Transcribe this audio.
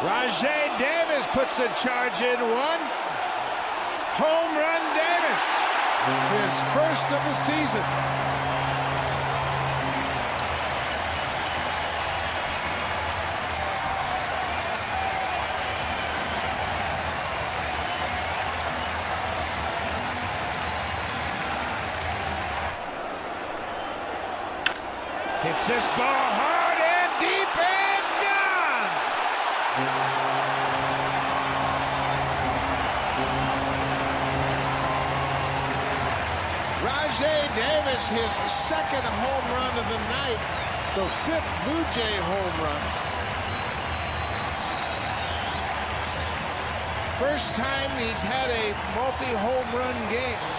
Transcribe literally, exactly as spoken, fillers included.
Rajay Davis puts a charge in one. Home run Davis. His first of the season. Hits this ball hard and deep and gone. Rajay Davis, his second home run of the night, the fifth Blue Jay home run. First time he's had a multi-home run game.